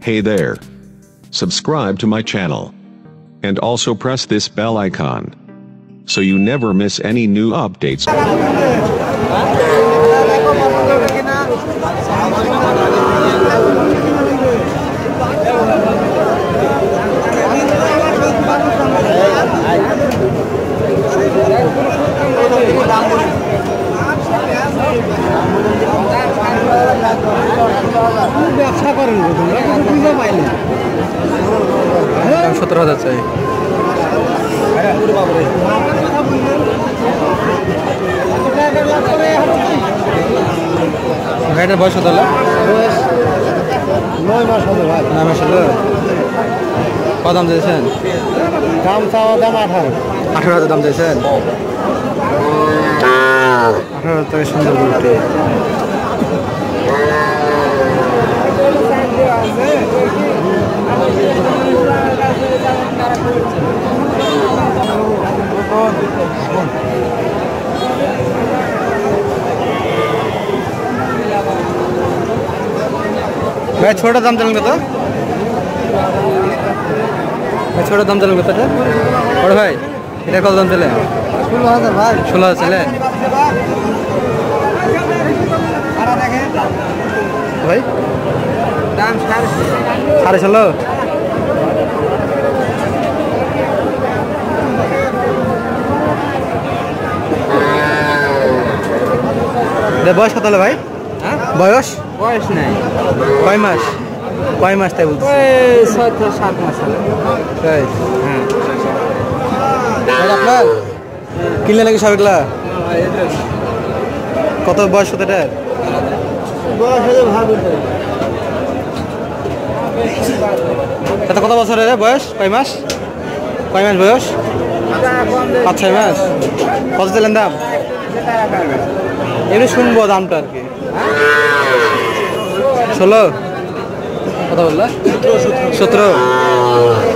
Hey there. Subscribe to my channel. And also press this bell icon, so you never miss any new updates. ব্যবসা করেন তোমরা কিন্তু খুঁজে পাইলে 17,000 চাই। গাড়িটার বয়স কত হলো? 9 মাস হবে ভাই। 9 মাস হলো। কত দাম দিয়েছেন? দাম চাওয়া দাম 18,000 দাম দিয়েছেন। 18,000 টাকা সুন্দর গরুটি। ভাই ছোটার দাম চালেন কত? ভাই ছোটার দাম চালেন কত? বড় ভাই এটা কত দাম চালে? 16,000 ভাই। 16,000 চালে ভাই দাম 16,500। বয়স কত হলো ভাই? বয়স বয়স নাই। কয় মাস? কয় মাস তাই বলছি? 6-7 মাস হলো। তাই হ্যাঁ। আপনার কিনলে নাকি সবগুলা? কত বয়স কত এটার? বয়স হলে ভালো। তাতে কত বছরের বয়স? কয় মাস? কয় মাস বয়স? 5-6 মাস। কত দিলেন দাম? এমনি শুনবো দামটা আর কি। 16 কত বললা? 17।